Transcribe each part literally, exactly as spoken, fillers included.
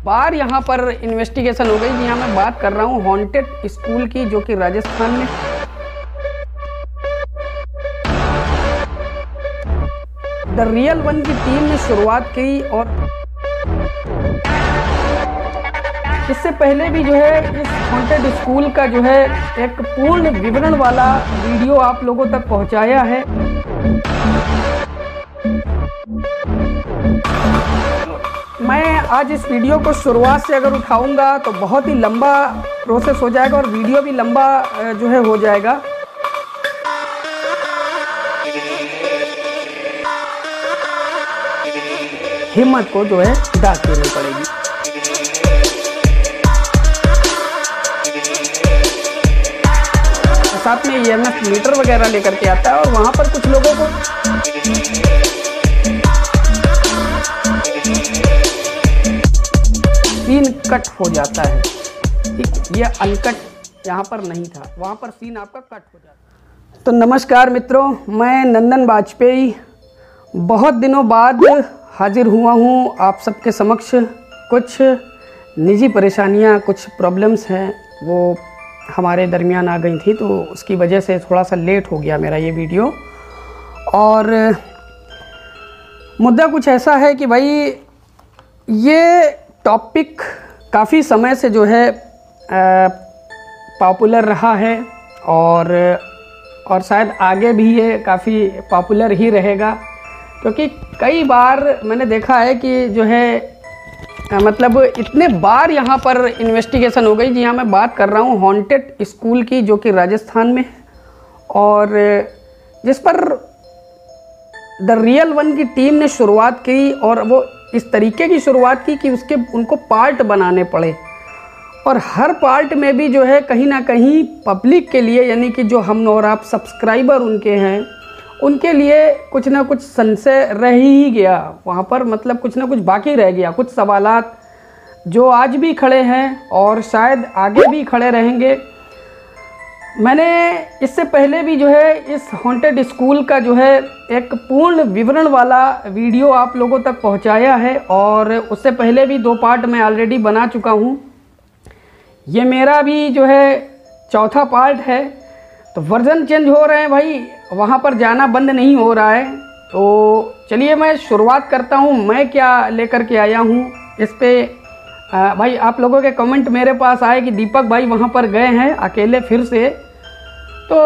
बार यहाँ पर इन्वेस्टिगेशन हो गई। जी हाँ, मैं बात कर रहा हूँ हॉन्टेड स्कूल की, जो कि राजस्थान में द रियल वन की टीम ने शुरुआत की। और इससे पहले भी जो है इस हॉन्टेड स्कूल का जो है एक पूर्ण विवरण वाला वीडियो आप लोगों तक पहुंचाया है। मैं आज इस वीडियो को शुरुआत से अगर उठाऊंगा तो बहुत ही लंबा प्रोसेस हो जाएगा और वीडियो भी लंबा जो है हो जाएगा। हिम्मत को जो है दाद देनी पड़ेगी। साथ में ई एम एफ मीटर वगैरह लेकर के आता है और वहां पर कुछ लोगों को सीन कट हो जाता है। ये अनकट यहाँ पर नहीं था, वहाँ पर सीन आपका कट हो जाता है। तो नमस्कार मित्रों, मैं नंदन वाजपेयी बहुत दिनों बाद हाजिर हुआ हूँ आप सबके समक्ष। कुछ निजी परेशानियाँ, कुछ प्रॉब्लम्स हैं, वो हमारे दरमियान आ गई थी, तो उसकी वजह से थोड़ा सा लेट हो गया मेरा ये वीडियो। और मुद्दा कुछ ऐसा है कि भाई ये टॉपिक काफ़ी समय से जो है पॉपुलर रहा है और और शायद आगे भी ये काफ़ी पॉपुलर ही रहेगा, क्योंकि कई बार मैंने देखा है कि जो है आ, मतलब इतने बार यहाँ पर इन्वेस्टिगेशन हो गई। जी हाँ, मैं बात कर रहा हूँ हॉन्टेड स्कूल की, जो कि राजस्थान में, और जिस पर द रियल वन की टीम ने शुरुआत की। और वो इस तरीके की शुरुआत की कि उसके उनको पार्ट बनाने पड़े, और हर पार्ट में भी जो है कहीं ना कहीं पब्लिक के लिए, यानी कि जो हम और आप सब्सक्राइबर उनके हैं, उनके लिए कुछ ना कुछ संशय रह ही गया वहाँ पर। मतलब कुछ ना कुछ बाकी रह गया, कुछ सवालात जो आज भी खड़े हैं और शायद आगे भी खड़े रहेंगे। मैंने इससे पहले भी जो है इस हॉन्टेड स्कूल का जो है एक पूर्ण विवरण वाला वीडियो आप लोगों तक पहुंचाया है, और उससे पहले भी दो पार्ट मैं ऑलरेडी बना चुका हूं। ये मेरा भी जो है चौथा पार्ट है। तो वर्जन चेंज हो रहे हैं भाई, वहां पर जाना बंद नहीं हो रहा है। तो चलिए मैं शुरुआत करता हूं, मैं क्या लेकर के आया हूं इस पर। भाई आप लोगों के कमेंट मेरे पास आए कि दीपक भाई वहां पर गए हैं अकेले फिर से, तो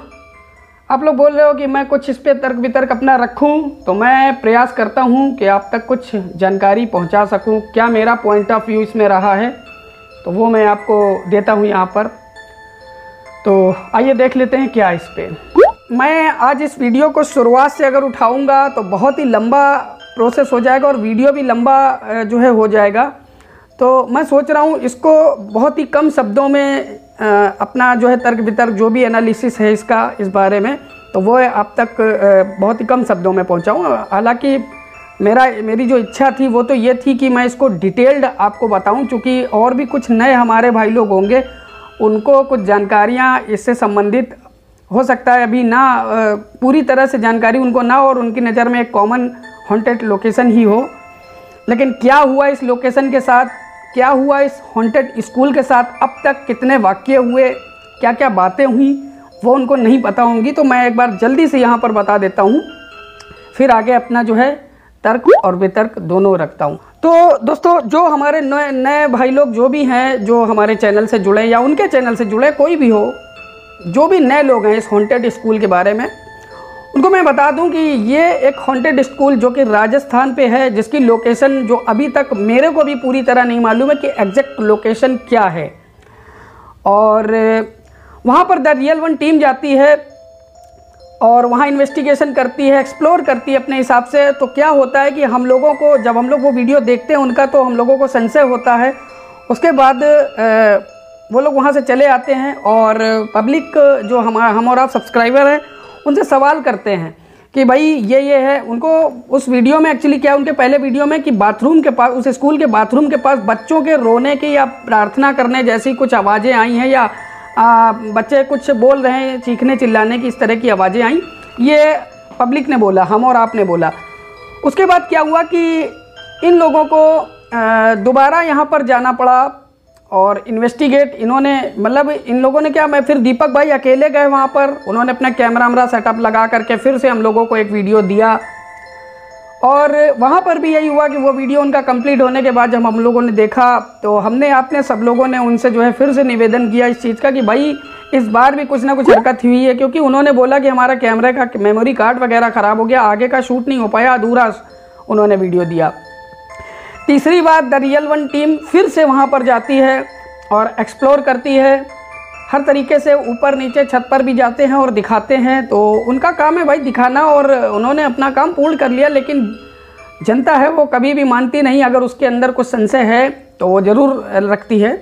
आप लोग बोल रहे हो कि मैं कुछ इस पर तर्क वितर्क अपना रखूं, तो मैं प्रयास करता हूं कि आप तक कुछ जानकारी पहुंचा सकूं। क्या मेरा पॉइंट ऑफ व्यू इसमें रहा है तो वो मैं आपको देता हूं यहां पर। तो आइए देख लेते हैं क्या इस पे। मैं आज इस वीडियो को शुरुआत से अगर उठाऊंगा तो बहुत ही लंबा प्रोसेस हो जाएगा और वीडियो भी लंबा जो है हो जाएगा। तो मैं सोच रहा हूं इसको बहुत ही कम शब्दों में अपना जो है तर्क वितर्क, जो भी एनालिसिस है इसका इस बारे में, तो वो आप तक बहुत ही कम शब्दों में पहुंचाऊं। हालांकि मेरा मेरी जो इच्छा थी वो तो ये थी कि मैं इसको डिटेल्ड आपको बताऊं, चूँकि और भी कुछ नए हमारे भाई लोग होंगे, उनको कुछ जानकारियां इससे संबंधित हो सकता है अभी ना पूरी तरह से जानकारी उनको ना, और उनकी नज़र में एक कॉमन हॉन्टेड लोकेशन ही हो। लेकिन क्या हुआ इस लोकेशन के साथ, क्या हुआ इस हॉन्टेड स्कूल के साथ, अब तक कितने वाक़ये हुए, क्या क्या बातें हुई, वो उनको नहीं पता होंगी। तो मैं एक बार जल्दी से यहाँ पर बता देता हूँ, फिर आगे अपना जो है तर्क और वितर्क दोनों रखता हूँ। तो दोस्तों, जो हमारे नए नए भाई लोग जो भी हैं, जो हमारे चैनल से जुड़े या उनके चैनल से जुड़े, कोई भी हो, जो भी नए लोग हैं इस हॉन्टेड स्कूल के बारे में, उनको मैं बता दूं कि ये एक हॉन्टेड स्कूल जो कि राजस्थान पे है, जिसकी लोकेशन जो अभी तक मेरे को भी पूरी तरह नहीं मालूम है कि एग्जैक्ट लोकेशन क्या है। और वहाँ पर द रियल वन टीम जाती है और वहाँ इन्वेस्टिगेशन करती है, एक्सप्लोर करती है अपने हिसाब से। तो क्या होता है कि हम लोगों को, जब हम लोग वो वीडियो देखते हैं उनका, तो हम लोगों को संशय होता है। उसके बाद वो लोग वहाँ से चले आते हैं और पब्लिक जो हमारा हम और आप सब्सक्राइबर हैं उनसे सवाल करते हैं कि भाई ये ये है। उनको उस वीडियो में एक्चुअली क्या, उनके पहले वीडियो में कि बाथरूम के पास, उस स्कूल के बाथरूम के पास बच्चों के रोने की या प्रार्थना करने जैसी कुछ आवाज़ें आई हैं, या आ, बच्चे कुछ बोल रहे हैं, चीखने चिल्लाने की इस तरह की आवाज़ें आई, ये पब्लिक ने बोला, हम और आपने बोला। उसके बाद क्या हुआ कि इन लोगों को दोबारा यहाँ पर जाना पड़ा और इन्वेस्टिगेट इन्होंने, मतलब इन लोगों ने क्या, मैं फिर दीपक भाई अकेले गए वहाँ पर, उन्होंने अपना कैमरा वैमरा सेटअप लगा करके फिर से हम लोगों को एक वीडियो दिया और वहाँ पर भी यही हुआ कि वो वीडियो उनका कंप्लीट होने के बाद जब हम लोगों ने देखा तो हमने आपने सब लोगों ने उनसे जो है फिर से निवेदन किया इस चीज़ का कि भाई इस बार भी कुछ ना कुछ हरकत हुई है, क्योंकि उन्होंने बोला कि हमारा कैमरे का मेमोरी कार्ड वगैरह ख़राब हो गया, आगे का शूट नहीं हो पाया, अधूरा उन्होंने वीडियो दिया। तीसरी बात, द रियल वन टीम फिर से वहाँ पर जाती है और एक्सप्लोर करती है, हर तरीके से ऊपर नीचे छत पर भी जाते हैं और दिखाते हैं। तो उनका काम है भाई दिखाना और उन्होंने अपना काम पूर्ण कर लिया, लेकिन जनता है वो कभी भी मानती नहीं, अगर उसके अंदर कुछ संशय है तो वो ज़रूर रखती है।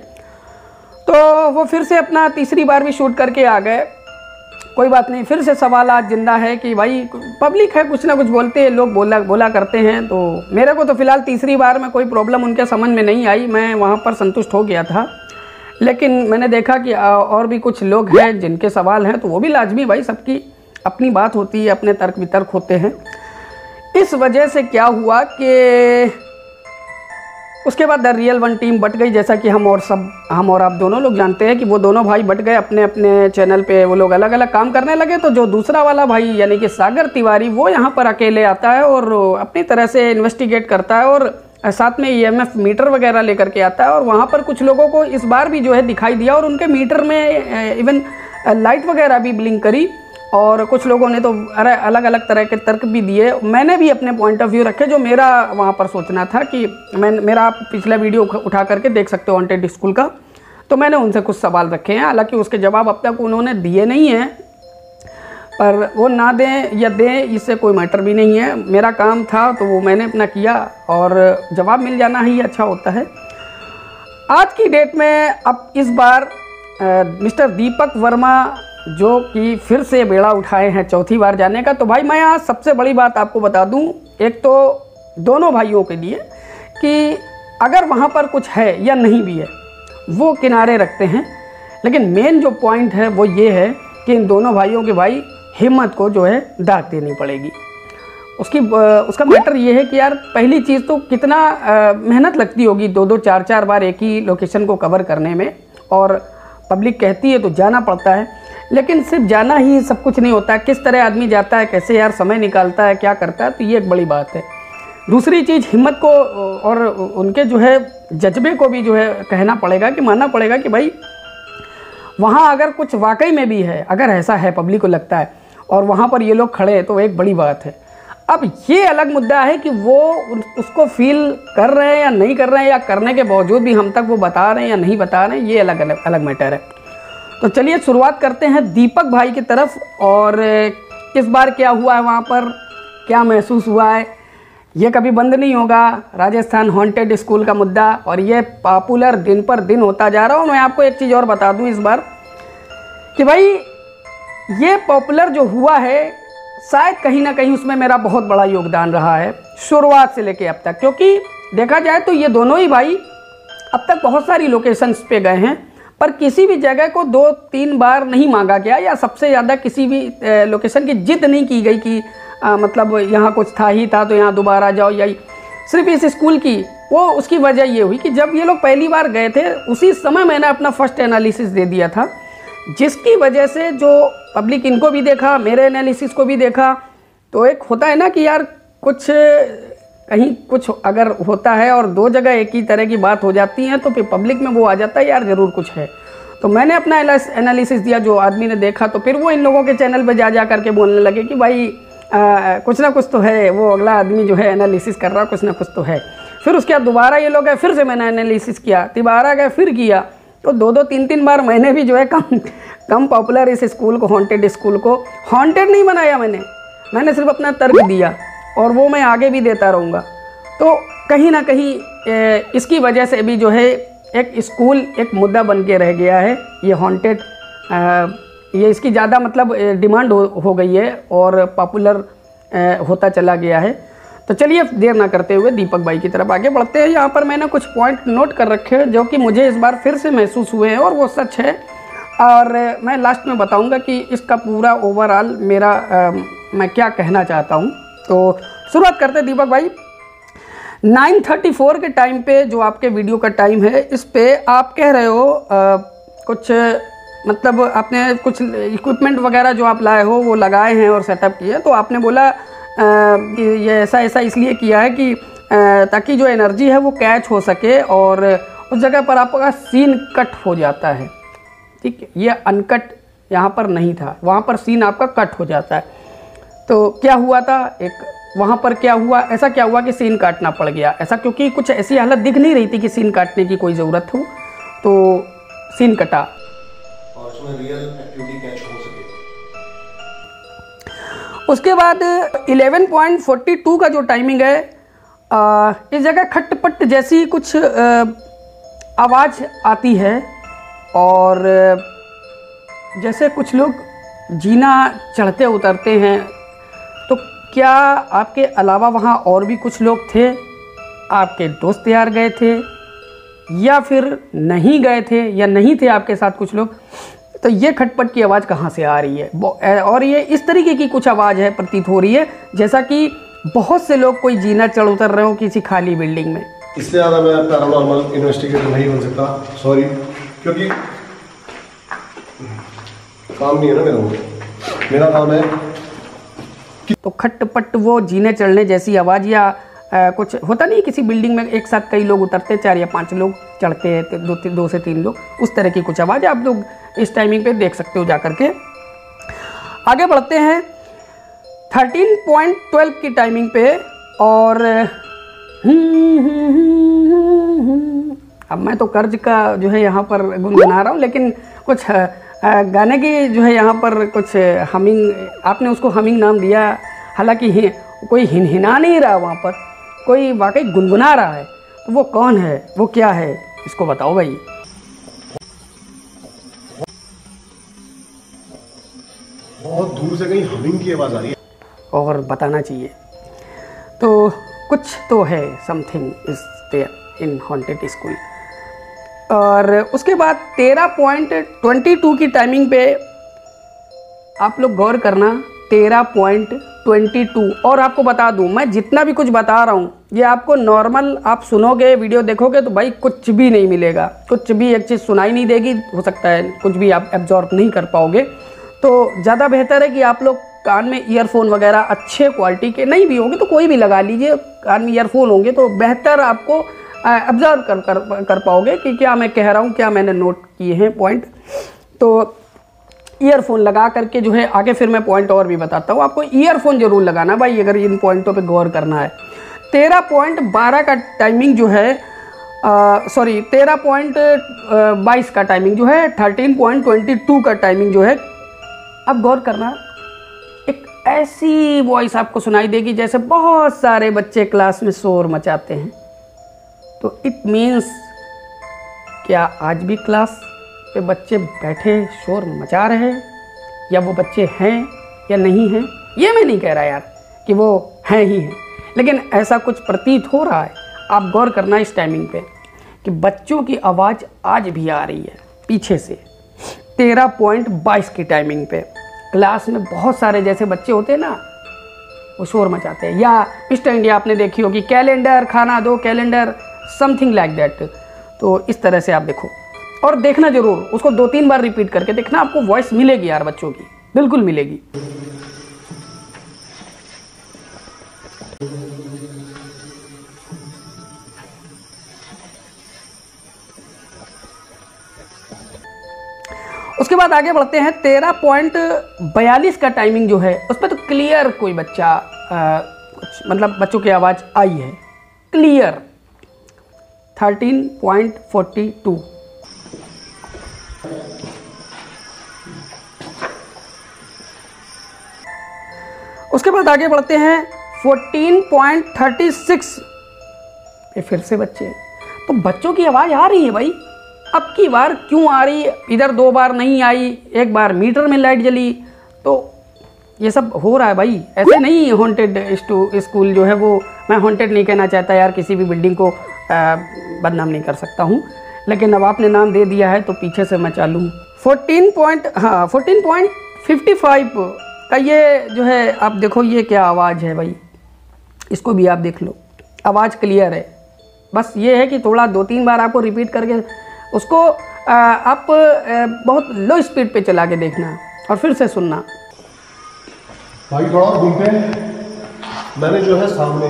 तो वो फिर से अपना तीसरी बार भी शूट करके आ गए। कोई बात नहीं, फिर से सवाल आज जिंदा है कि भाई पब्लिक है, कुछ ना कुछ बोलते हैं लोग, बोला बोला करते हैं। तो मेरे को तो फिलहाल तीसरी बार में कोई प्रॉब्लम उनके समझ में नहीं आई, मैं वहाँ पर संतुष्ट हो गया था। लेकिन मैंने देखा कि और भी कुछ लोग हैं जिनके सवाल हैं, तो वो भी लाजमी, भाई सबकी अपनी बात होती है, अपने तर्क वितर्क होते हैं। इस वजह से क्या हुआ कि उसके बाद द रियल वन टीम बट गई, जैसा कि हम और सब हम और आप दोनों लोग जानते हैं कि वो दोनों भाई बट गए, अपने अपने चैनल पे वो लोग अलग अलग काम करने लगे। तो जो दूसरा वाला भाई यानी कि सागर तिवारी, वो यहाँ पर अकेले आता है और अपनी तरह से इन्वेस्टिगेट करता है और साथ में ई एम एफ मीटर वगैरह लेकर के आता है। और वहाँ पर कुछ लोगों को इस बार भी जो है दिखाई दिया और उनके मीटर में इवन लाइट वगैरह भी ब्लिंक करी और कुछ लोगों ने तो अरे अलग अलग तरह के तर्क भी दिए। मैंने भी अपने पॉइंट ऑफ व्यू रखे, जो मेरा वहाँ पर सोचना था कि मैं मेरा आप पिछला वीडियो उठा करके देख सकते हो हॉन्टेड स्कूल का, तो मैंने उनसे कुछ सवाल रखे हैं। हालांकि उसके जवाब अब तक उन्होंने दिए नहीं हैं, पर वो ना दें या दें इससे कोई मैटर भी नहीं है। मेरा काम था तो वो मैंने अपना किया और जवाब मिल जाना ही अच्छा होता है। आज की डेट में अब इस बार मिस्टर दीपक वर्मा जो कि फिर से बेड़ा उठाए हैं चौथी बार जाने का। तो भाई मैं आज सबसे बड़ी बात आपको बता दूं, एक तो दोनों भाइयों के लिए कि अगर वहाँ पर कुछ है या नहीं भी है वो किनारे रखते हैं, लेकिन मेन जो पॉइंट है वो ये है कि इन दोनों भाइयों के भाई हिम्मत को जो है दाग देनी पड़ेगी। उसकी उसका मैटर ये है कि यार पहली चीज़ तो कितना मेहनत लगती होगी दो दो चार चार बार एक ही लोकेशन को कवर करने में, और पब्लिक कहती है तो जाना पड़ता है। लेकिन सिर्फ जाना ही सब कुछ नहीं होता है, किस तरह आदमी जाता है, कैसे यार समय निकालता है, क्या करता है, तो ये एक बड़ी बात है। दूसरी चीज़ हिम्मत को और उनके जो है जज्बे को भी जो है कहना पड़ेगा कि मानना पड़ेगा कि भाई वहाँ अगर कुछ वाकई में भी है, अगर ऐसा है पब्लिक को लगता है और वहाँ पर ये लोग खड़े हैं तो एक बड़ी बात है। अब ये अलग मुद्दा है कि वो उसको फील कर रहे हैं या नहीं कर रहे हैं, या करने के बावजूद भी हम तक वो बता रहे हैं या नहीं बता रहे हैं, ये अलग अलग अलग मैटर है। तो चलिए शुरुआत करते हैं दीपक भाई की तरफ, और इस बार क्या हुआ है वहाँ पर, क्या महसूस हुआ है, ये कभी बंद नहीं होगा। राजस्थान हॉन्टेड स्कूल का मुद्दा, और ये पॉपुलर दिन पर दिन होता जा रहा है। और मैं आपको एक चीज़ और बता दूं इस बार कि भाई ये पॉपुलर जो हुआ है, शायद कहीं ना कहीं उसमें मेरा बहुत बड़ा योगदान रहा है शुरुआत से लेके अब तक। क्योंकि देखा जाए तो ये दोनों ही भाई अब तक बहुत सारी लोकेशंस पे गए हैं, पर किसी भी जगह को दो तीन बार नहीं मांगा गया, या सबसे ज़्यादा किसी भी लोकेशन की जिद नहीं की गई कि आ, मतलब यहाँ कुछ था ही था तो यहाँ दोबारा जाओ। या सिर्फ इस स्कूल की वो उसकी वजह ये हुई कि जब ये लोग पहली बार गए थे उसी समय मैंने अपना फर्स्ट एनालिसिस दे दिया था, जिसकी वजह से जो पब्लिक इनको भी देखा, मेरे एनालिसिस को भी देखा। तो एक होता है ना कि यार कुछ कहीं कुछ अगर होता है और दो जगह एक ही तरह की बात हो जाती है तो फिर पब्लिक में वो आ जाता है यार ज़रूर कुछ है। तो मैंने अपना एनालिसिस दिया, जो आदमी ने देखा तो फिर वो इन लोगों के चैनल पे जा जा करके बोलने लगे कि भाई आ, कुछ ना कुछ तो है, वो अगला आदमी जो है एनालिसिस कर रहा, कुछ ना कुछ तो है। फिर उसके बाद दोबारा ये लोग गए, फिर से मैंने एनालिसिस किया, दोबारा गए, फिर किया। तो दो दो तीन तीन बार मैंने भी जो है कम कम पॉपुलर इस स्कूल को, हॉन्टेड स्कूल को हॉन्टेड नहीं बनाया मैंने मैंने सिर्फ अपना तर्क दिया, और वो मैं आगे भी देता रहूँगा। तो कहीं ना कहीं इसकी वजह से भी जो है एक स्कूल एक मुद्दा बन के रह गया है। ये हॉन्टेड ये इसकी ज़्यादा मतलब डिमांड हो, हो गई है और पॉपुलर होता चला गया है। तो चलिए देर ना करते हुए दीपक भाई की तरफ आगे बढ़ते हैं। यहाँ पर मैंने कुछ पॉइंट नोट कर रखे हैं जो कि मुझे इस बार फिर से महसूस हुए हैं और वो सच है, और मैं लास्ट में बताऊंगा कि इसका पूरा ओवरऑल मेरा आ, मैं क्या कहना चाहता हूँ। तो शुरुआत करते हैं दीपक भाई। नाइन थर्टी फोर के टाइम पे जो आपके वीडियो का टाइम है, इस पे आप कह रहे हो आ, कुछ मतलब आपने कुछ इक्विपमेंट वगैरह जो आप लाए हो वो लगाए हैं और सेटअप किए, तो आपने बोला आ, कि ये ऐसा ऐसा इसलिए किया है कि आ, ताकि जो एनर्जी है वो कैच हो सके और उस जगह पर आपका सीन कट हो जाता है। ठीक है, ये अनकट यहाँ पर नहीं था, वहाँ पर सीन आपका कट हो जाता है। तो क्या हुआ था, एक वहाँ पर क्या हुआ, ऐसा क्या हुआ कि सीन काटना पड़ गया ऐसा, क्योंकि कुछ ऐसी हालत दिख नहीं रही थी कि सीन काटने की कोई ज़रूरत हो, तो सीन कटा और उसमें रियल एक्टिविटी कैच हो सके। उसके बाद इलेवन पॉइंट फोर्टी टू का जो टाइमिंग है, आ, इस जगह खटपट जैसी कुछ आवाज़ आती है और जैसे कुछ लोग जीना चढ़ते उतरते हैं। तो क्या आपके अलावा वहाँ और भी कुछ लोग थे, आपके दोस्त यार गए थे या फिर नहीं गए थे या नहीं थे आपके साथ कुछ लोग? तो ये खटपट की आवाज़ कहाँ से आ रही है? और ये इस तरीके की कुछ आवाज़ है, प्रतीत हो रही है जैसा कि बहुत से लोग कोई जीना चढ़ उतर रहे हो किसी खाली बिल्डिंग में। इससे ज़्यादा मैं पैरानॉर्मल इन्वेस्टिगेटर नहीं बन सकता, सॉरी, क्योंकि काम नहीं है ना मेरा मेरा काम है। तो खटपट वो जीने चढ़ने जैसी आवाज़ या आ, कुछ होता नहीं, किसी बिल्डिंग में एक साथ कई लोग उतरते, चार या पांच लोग चढ़ते हैं, दो, दो से तीन लोग, उस तरह की कुछ आवाज़ आप लोग इस टाइमिंग पे देख सकते हो जा करके। आगे बढ़ते हैं थर्टीन पॉइंट ट्वेल्व की टाइमिंग पे, और अब मैं तो कर्ज का जो है यहाँ पर गुनगुना रहा हूँ, लेकिन कुछ गाने की जो है यहाँ पर कुछ हमिंग, आपने उसको हमिंग नाम दिया, हालांकि कोई हिनहिना नहीं रहा, वहाँ पर कोई वाकई गुनगुना रहा है। तो वो कौन है, वो क्या है, इसको बताओ भाई। बहुत दूर से कहीं हमिंग की आवाज़ आ रही है और बताना चाहिए। तो कुछ तो है, something is there in haunted school. और उसके बाद तेरह पॉइंट ट्वेंटी टू की टाइमिंग पे आप लोग गौर करना, तेरह पॉइंट ट्वेंटी टू। और आपको बता दूं, मैं जितना भी कुछ बता रहा हूँ ये आपको नॉर्मल आप सुनोगे, वीडियो देखोगे तो भाई कुछ भी नहीं मिलेगा, कुछ भी एक चीज़ सुनाई नहीं देगी, हो सकता है कुछ भी आप एब्जॉर्ब नहीं कर पाओगे। तो ज़्यादा बेहतर है कि आप लोग कान में ईयरफोन वगैरह अच्छे क्वालिटी के, नहीं भी होंगे तो कोई भी लगा लीजिए, कान में ईयरफोन होंगे तो बेहतर आपको ऑब्जर्व कर, कर कर पाओगे कि क्या मैं कह रहा हूँ, क्या मैंने नोट किए हैं पॉइंट। तो ईयरफोन लगा करके जो है आगे फिर मैं पॉइंट और भी बताता हूँ, आपको ईयरफोन जरूर लगाना भाई अगर इन पॉइंटों पे गौर करना है। तेरह पॉइंट बारह का टाइमिंग जो है, सॉरी तेरह पॉइंट बाईस का टाइमिंग जो है, थर्टीन पॉइंट ट्वेंटी टू का टाइमिंग जो है, अब गौर करना, एक ऐसी वॉइस आपको सुनाई देगी जैसे बहुत सारे बच्चे क्लास में शोर मचाते हैं। तो इट मीन्स क्या आज भी क्लास पे बच्चे बैठे शोर मचा रहे हैं, या वो बच्चे हैं या नहीं हैं? ये मैं नहीं कह रहा यार कि वो हैं ही हैं, लेकिन ऐसा कुछ प्रतीत हो रहा है। आप गौर करना इस टाइमिंग पे कि बच्चों की आवाज़ आज भी आ रही है पीछे से। तेरह पॉइंट बाईस की टाइमिंग पे क्लास में बहुत सारे जैसे बच्चे होते हैं ना, वो शोर मचाते हैं। या मिस्टर इंडिया आपने देखी होगी, कैलेंडर खाना दो, कैलेंडर, समथिंग लाइक दैट। तो इस तरह से आप देखो और देखना जरूर, उसको दो तीन बार रिपीट करके देखना, आपको वॉइस मिलेगी यार बच्चों की, बिल्कुल मिलेगी। उसके बाद आगे बढ़ते हैं, तेरह पॉइंट बयालीस का टाइमिंग जो है उस पर तो क्लियर कोई बच्चा आ, कुछ मतलब बच्चों की आवाज़ आई है clear. Thirteen point forty two. उसके बाद आगे बढ़ते हैं फोर्टीन पॉइंट थर्टी सिक्स पे, फिर से बच्चे। तो बच्चों की आवाज़ आ रही है भाई, अब की बार क्यों आ रही है, इधर दो बार नहीं आई, एक बार मीटर में लाइट जली, तो ये सब हो रहा है भाई। ऐसे नहीं हॉन्टेड स्कूल जो है वो, मैं हॉन्टेड नहीं कहना चाहता यार, किसी भी बिल्डिंग को आ, बदनाम नहीं कर सकता हूँ, लेकिन अब आपने नाम दे दिया है तो पीछे से मैं चालू हूँ। फोर्टीन पॉइंट हाँ फोर्टीन पॉइंट फिफ्टी फाइव का ये जो है, आप देखो ये क्या आवाज़ है भाई, इसको भी आप देख लो। आवाज़ क्लियर है। बस ये है कि थोड़ा दो तीन बार आपको रिपीट करके उसको आ, आप आ, बहुत लो स्पीड पे चला के देखना और फिर से सुनना। भाई थोड़ा और घूमते हैं। मैंने जो है सामने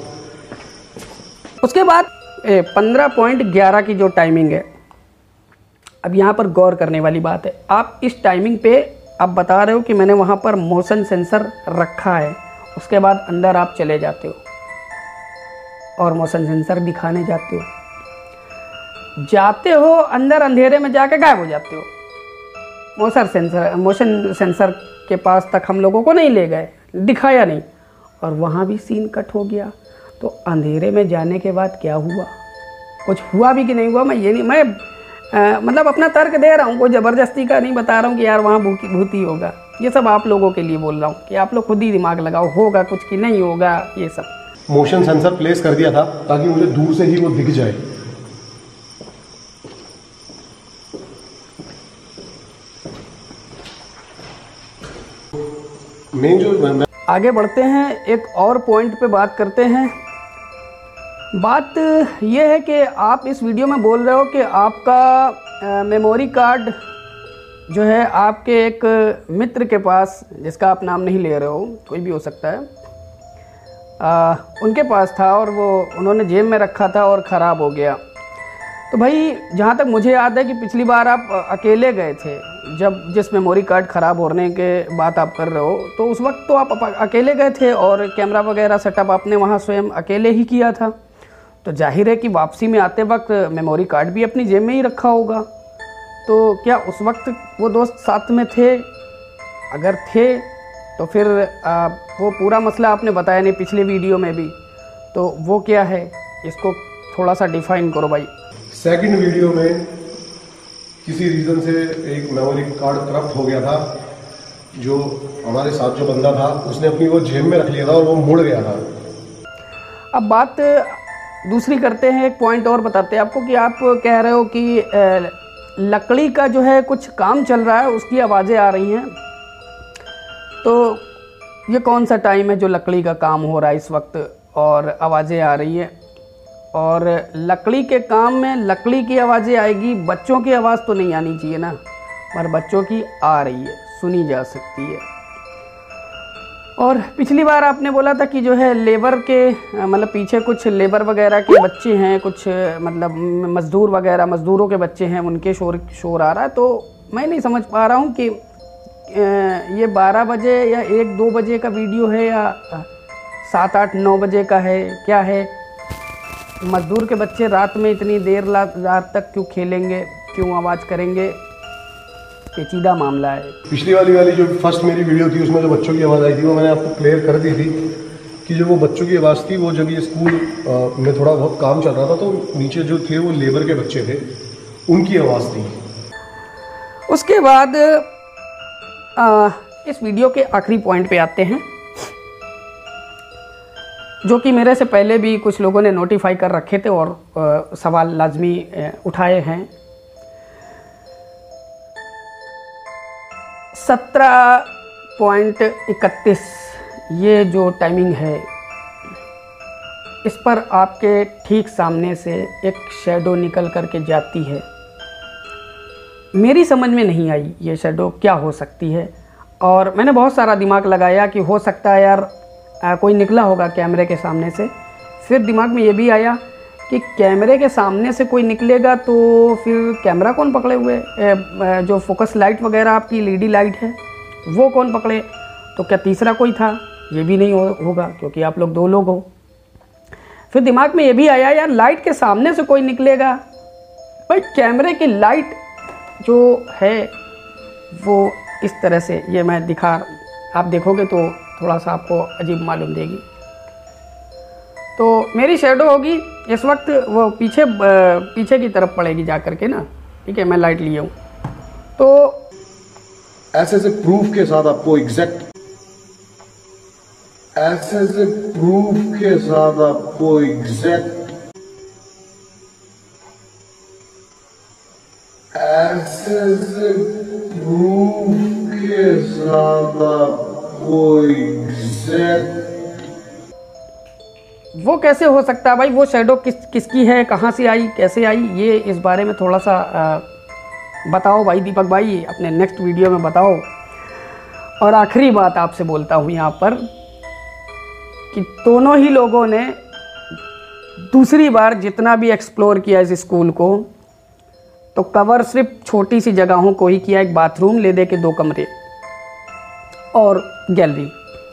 उसके बाद पंद्रह पॉइंट ग्यारह की जो टाइमिंग है, अब यहाँ पर गौर करने वाली बात है। आप इस टाइमिंग पे आप बता रहे हो कि मैंने वहाँ पर मोशन सेंसर रखा है, उसके बाद अंदर आप चले जाते हो और मोशन सेंसर दिखाने जाते हो जाते हो अंदर अंधेरे में जाके गायब हो जाते हो। मोशन सेंसर मोशन सेंसर के पास तक हम लोगों को नहीं ले गए, दिखाया नहीं, और वहाँ भी सीन कट हो गया। तो अंधेरे में जाने के बाद क्या हुआ, कुछ हुआ भी कि नहीं हुआ, मैं ये नहीं मैं आ, मतलब अपना तर्क दे रहा हूँ, कोई ज़बरदस्ती का नहीं बता रहा हूँ कि यार वहाँ भूती भूती होगा। ये सब आप लोगों के लिए बोल रहा हूँ कि आप लोग खुद ही दिमाग लगाओ, होगा कुछ कि नहीं होगा। ये सब मोशन सेंसर प्लेस कर दिया था ताकि मुझे दूर से ही वो दिख जाए। मेन जो आगे बढ़ते हैं, एक और पॉइंट पे बात करते हैं। बात यह है कि आप इस वीडियो में बोल रहे हो कि आपका मेमोरी कार्ड जो है आपके एक मित्र के पास, जिसका आप नाम नहीं ले रहे हो, कोई भी हो सकता है, आ, उनके पास था और वो उन्होंने जेब में रखा था और ख़राब हो गया। तो भाई जहाँ तक मुझे याद है कि पिछली बार आप अकेले गए थे, जब जिस मेमोरी कार्ड ख़राब होने के बात आप कर रहे हो, तो उस वक्त तो आप अकेले गए थे और कैमरा वगैरह सेटअप आपने वहाँ स्वयं अकेले ही किया था। तो जाहिर है कि वापसी में आते वक्त मेमोरी कार्ड भी अपनी जेब में ही रखा होगा। तो क्या उस वक्त वो दोस्त साथ में थे? अगर थे तो फिर आ, वो पूरा मसला आपने बताया नहीं पिछले वीडियो में भी, तो वो क्या है, इसको थोड़ा सा डिफाइन करो भाई। सेकंड वीडियो में किसी रीज़न से एक मेमोरी कार्ड करप्ट हो गया था। जो हमारे साथ जो बंदा था उसने अपनी वो जेब में रख लिया था और वो मुड़ गया था। अब बात दूसरी करते हैं, एक पॉइंट और बताते हैं आपको कि आप कह रहे हो कि लकड़ी का जो है कुछ काम चल रहा है, उसकी आवाज़ें आ रही हैं। तो ये कौन सा टाइम है जो लकड़ी का काम हो रहा है इस वक्त और आवाज़ें आ रही है? और लकड़ी के काम में लकड़ी की आवाज़ें आएगी, बच्चों की आवाज़ तो नहीं आनी चाहिए ना, पर बच्चों की आ रही है, सुनी जा सकती है। और पिछली बार आपने बोला था कि जो है लेबर के मतलब पीछे कुछ लेबर वगैरह के बच्चे हैं, कुछ मतलब मज़दूर वगैरह मज़दूरों के बच्चे हैं, उनके शोर शोर आ रहा है। तो मैं नहीं समझ पा रहा हूँ कि ये बारह बजे या एक दो बजे का वीडियो है या सात आठ नौ बजे का है, क्या है? मज़दूर के बच्चे रात में इतनी देर रात तक क्यों खेलेंगे, क्यों आवाज़ करेंगे? पेचीदा मामला है। पिछली वाली वाली जो फर्स्ट मेरी वीडियो थी उसमें जो बच्चों की आवाज़ आई थी वो मैंने आपको क्लियर कर दी थी कि जो वो बच्चों की आवाज़ थी वो जब ये स्कूल में थोड़ा बहुत काम चल रहा था तो नीचे जो थे वो लेबर के बच्चे थे, उनकी आवाज़ थी। उसके बाद आ, इस वीडियो के आखिरी पॉइंट पे आते हैं, जो कि मेरे से पहले भी कुछ लोगों ने नोटिफाई कर रखे थे और आ, सवाल लाजमी उठाए हैं। सत्रह पॉइंट इकतीस ये जो टाइमिंग है, इस पर आपके ठीक सामने से एक शैडो निकल कर के जाती है। मेरी समझ में नहीं आई ये शैडो क्या हो सकती है, और मैंने बहुत सारा दिमाग लगाया कि हो सकता है यार आ, कोई निकला होगा कैमरे के सामने से। फिर दिमाग में ये भी आया कि कैमरे के सामने से कोई निकलेगा तो फिर कैमरा कौन पकड़े हुए, जो फोकस लाइट वगैरह आपकी एलईडी लाइट है वो कौन पकड़े? तो क्या तीसरा कोई था? ये भी नहीं हो, होगा क्योंकि आप लोग दो लोग हो। फिर दिमाग में ये भी आया यार लाइट के सामने से कोई निकलेगा, भाई कैमरे की लाइट जो है वो इस तरह से, ये मैं दिखा, आप देखोगे तो थोड़ा सा आपको अजीब मालूम देगी। तो मेरी शैडो होगी इस वक्त वो पीछे पीछे की तरफ पड़ेगी जा कर के ना, ठीक है, मैं लाइट लिए हूँ। तो ऐसे से प्रूफ के साथ आपको एग्जैक्ट ऐसे से प्रूफ के साथ आपको एग्जैक्ट ऐसे से प्रूफ के साथ आपको एग्जैक्ट वो कैसे हो सकता है भाई? वो शैडो किस किसकी है, कहाँ से आई, कैसे आई, ये इस बारे में थोड़ा सा आ, बताओ भाई दीपक भाई, अपने नेक्स्ट वीडियो में बताओ। और आखिरी बात आपसे बोलता हूँ यहाँ पर कि दोनों ही लोगों ने दूसरी बार जितना भी एक्सप्लोर किया इस स्कूल को, तो कवर सिर्फ छोटी सी जगहों को ही किया, एक बाथरूम ले दे के दो कमरे और गैलरी।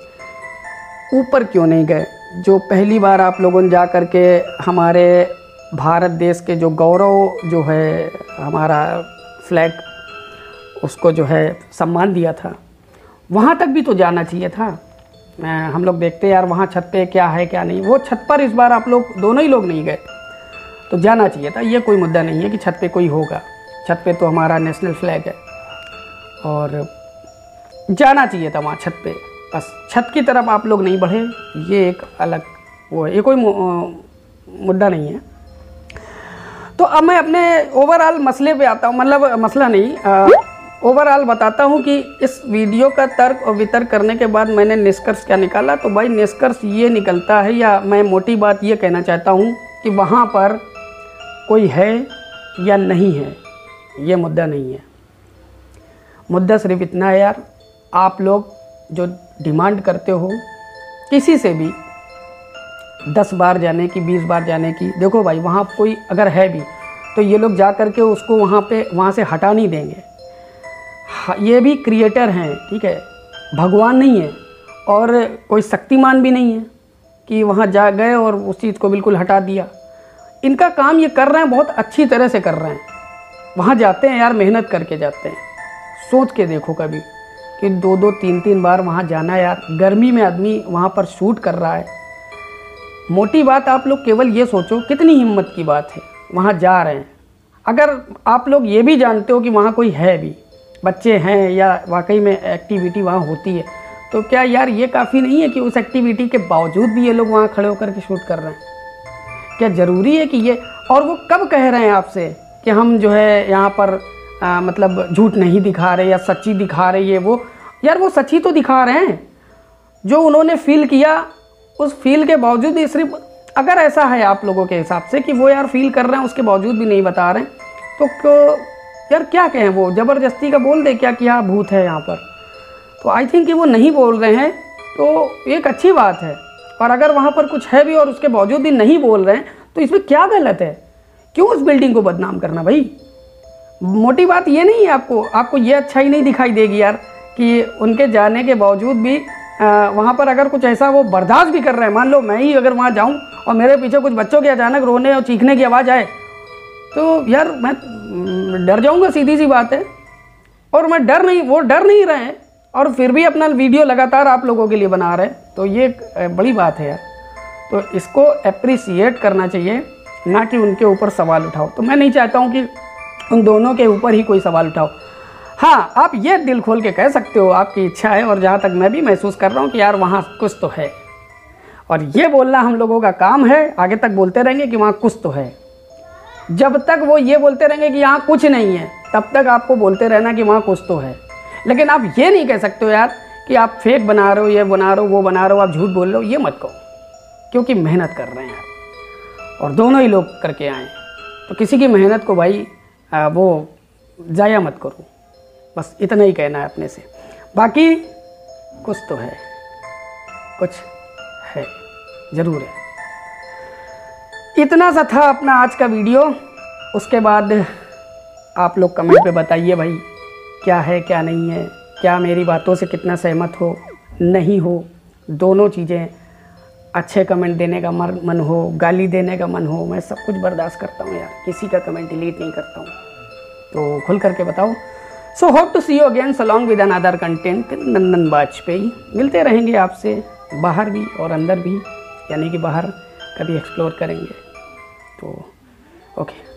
ऊपर क्यों नहीं गए? जो पहली बार आप लोगों ने जा कर के हमारे भारत देश के जो गौरव जो है, हमारा फ्लैग, उसको जो है सम्मान दिया था, वहाँ तक भी तो जाना चाहिए था। हम लोग देखते यार वहाँ छत पे क्या है क्या नहीं, वो छत पर इस बार आप लोग दोनों ही लोग नहीं गए, तो जाना चाहिए था। ये कोई मुद्दा नहीं है कि छत पे कोई होगा, छत पे तो हमारा नेशनल फ्लैग है और जाना चाहिए था वहाँ छत पे। बस छत की तरफ आप लोग नहीं बढ़े, ये एक अलग वो है, ये कोई मुद्दा नहीं है। तो अब मैं अपने ओवरऑल मसले पे आता हूँ, मतलब मसला नहीं, ओवरऑल बताता हूँ कि इस वीडियो का तर्क और वितर्क करने के बाद मैंने निष्कर्ष क्या निकाला। तो भाई निष्कर्ष ये निकलता है, या मैं मोटी बात ये कहना चाहता हूँ कि वहाँ पर कोई है या नहीं है, ये मुद्दा नहीं है। मुद्दा सिर्फ इतना है यार, आप लोग जो डिमांड करते हो किसी से भी दस बार जाने की, बीस बार जाने की, देखो भाई वहाँ कोई अगर है भी तो ये लोग जा कर के उसको वहाँ पे वहाँ से हटा नहीं देंगे। ये भी क्रिएटर हैं, ठीक है, भगवान नहीं है और कोई शक्तिमान भी नहीं है कि वहाँ जा गए और उस चीज़ को बिल्कुल हटा दिया। इनका काम ये कर रहे हैं, बहुत अच्छी तरह से कर रहे हैं। वहाँ जाते हैं यार, मेहनत करके जाते हैं। सोच के देखो कभी कि दो दो तीन तीन बार वहाँ जाना यार, गर्मी में आदमी वहाँ पर शूट कर रहा है। मोटी बात आप लोग केवल ये सोचो कितनी हिम्मत की बात है, वहाँ जा रहे हैं। अगर आप लोग ये भी जानते हो कि वहाँ कोई है भी, बच्चे हैं या वाकई में एक्टिविटी वहाँ होती है, तो क्या यार ये काफ़ी नहीं है कि उस एक्टिविटी के बावजूद भी ये लोग वहाँ खड़े होकर के शूट कर रहे हैं? क्या ज़रूरी है कि ये, और वो कब कह रहे हैं आपसे कि हम जो है यहाँ पर आ, मतलब झूठ नहीं दिखा रहे या सच्ची दिखा रहे, ये वो यार वो सच्ची तो दिखा रहे हैं। जो उन्होंने फील किया उस फील के बावजूद भी, सिर्फ अगर ऐसा है आप लोगों के हिसाब से कि वो यार फील कर रहे हैं उसके बावजूद भी नहीं बता रहे हैं, तो क्यों यार क्या कहें, वो ज़बरदस्ती का बोल दे क्या कि हाँ भूत है यहाँ पर? तो आई थिंक कि वो नहीं बोल रहे हैं, तो एक अच्छी बात है। और अगर वहाँ पर कुछ है भी और उसके बावजूद भी नहीं बोल रहे हैं, तो इसमें क्या गलत है? क्यों उस बिल्डिंग को बदनाम करना भाई? मोटी बात ये नहीं है, आपको आपको ये अच्छा ही नहीं दिखाई देगी यार कि उनके जाने के बावजूद भी आ, वहाँ पर अगर कुछ ऐसा वो बर्दाश्त भी कर रहे हैं। मान लो मैं ही अगर वहाँ जाऊँ और मेरे पीछे कुछ बच्चों के अचानक रोने और चीखने की आवाज़ आए, तो यार मैं डर जाऊँगा, सीधी सी बात है। और मैं डर नहीं, वो डर नहीं रहे हैं और फिर भी अपना वीडियो लगातार आप लोगों के लिए बना रहे हैं, तो ये बड़ी बात है यार। तो इसको अप्रिसिएट करना चाहिए, ना कि उनके ऊपर सवाल उठाओ। तो मैं नहीं चाहता हूँ कि उन दोनों के ऊपर ही कोई सवाल उठाओ। हाँ, आप ये दिल खोल के कह सकते हो, आपकी इच्छा है, और जहाँ तक मैं भी महसूस कर रहा हूँ कि यार वहाँ कुछ तो है, और ये बोलना हम लोगों का काम है। आगे तक बोलते रहेंगे कि वहाँ कुछ तो है। जब तक वो ये बोलते रहेंगे कि यहाँ कुछ नहीं है, तब तक आपको बोलते रहना कि वहाँ कुछ तो है। लेकिन आप ये नहीं कह सकते हो यार कि आप फेक बना रहे हो, ये बना रहे हो, वो बना रहे हो, आप झूठ बोल रहे हो, ये मत कहो, क्योंकि मेहनत कर रहे हैं यार, और दोनों ही लोग करके आए। तो किसी की मेहनत को भाई आ, वो ज़ाया मत करो, बस इतना ही कहना है अपने से। बाकी कुछ तो है, कुछ है, ज़रूर है। इतना सा था अपना आज का वीडियो। उसके बाद आप लोग कमेंट पे बताइए भाई क्या है क्या नहीं है, क्या मेरी बातों से कितना सहमत हो, नहीं हो, दोनों चीज़ें। अच्छे कमेंट देने का मन हो, गाली देने का मन हो, मैं सब कुछ बर्दाश्त करता हूँ यार, किसी का कमेंट डिलीट नहीं करता हूँ, तो खुल करके बताओ। So hope to see you again along with another content Nandan Vajpayee. मिलते रहेंगे आपसे बाहर भी और अंदर भी, यानी कि बाहर कभी एक्सप्लोर करेंगे। तो ओके।